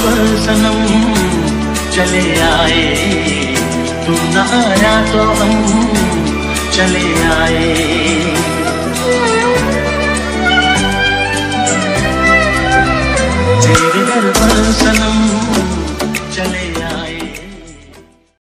सनम चले आए, तू न आया तो हम चले आए।